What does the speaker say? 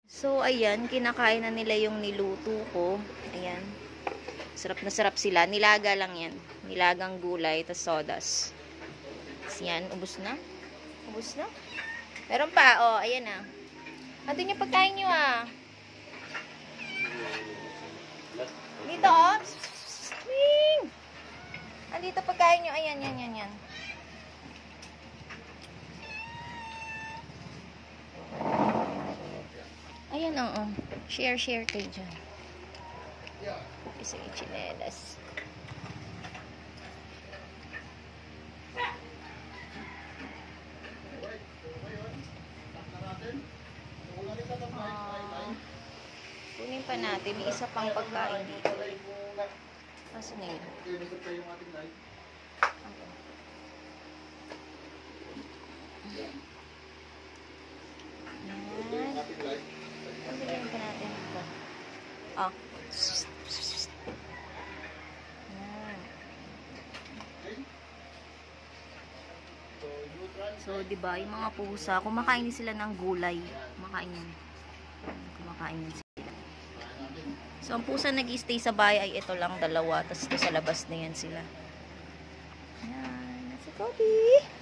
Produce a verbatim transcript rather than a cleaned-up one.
So, ayan, kinakain na nila yung niluto ko. Ayan. Sarap na sarap sila. Nilaga lang yan. Nilagang gulay, tas sodas. Tapos yan, ubos na. Ubos na. Meron pa, oh, ayan na. Andun yung pagkain nyo, ah. Dito, oh. Swing! Andito pagkain nyo. Ayan, yan, yan, yan. Ayan, oo. Share, share kayo dyan. Isa yung chinelas. Uh, kunin pa natin. May isa pang pagkain dito. Kaso na yun. Pagkain pa natin ito. Oh. So, diba, yung mga pusa, kumakain din sila ng gulay. Kumakain yan. Kumakain yan sila. So, ang pusa nag-i-stay sa bahay ay ito lang, dalawa. Tapos ito sa labas na yan sila. Ayan. Si Kobe.